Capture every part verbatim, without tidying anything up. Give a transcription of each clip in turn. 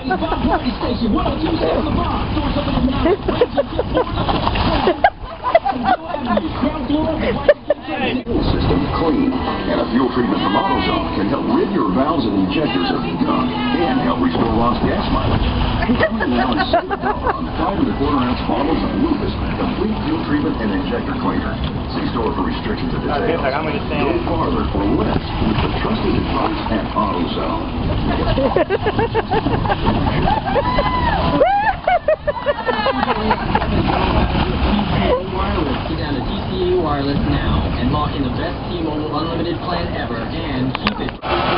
System clean, and a fuel treatment from AutoZone can help rid your valves and injectors of gunk and help restore lost gas mileage. Come in now and save a dollar on five and a quarter ounce bottles of Lucas Complete Fuel Treatment and Injector Cleaner. See store for restrictions and details. Go farther for less with the trusted advice at AutoZone. Get down to T C A Wireless now and lock in the best T-Mobile unlimited plan ever and keep it.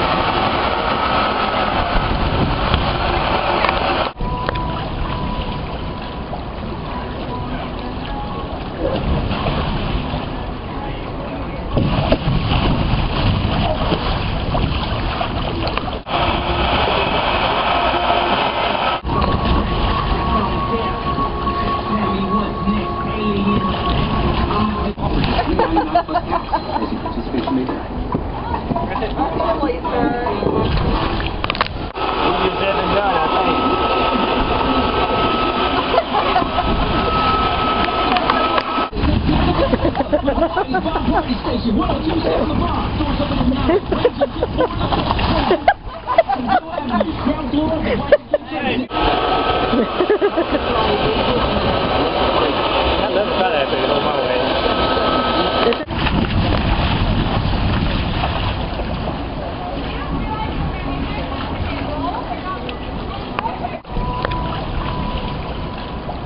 Station one oh two seven The Bronx. Doors open at nine. Ground floor of the White Kitchen. Let's try that thing on my way.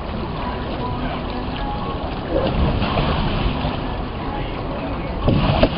You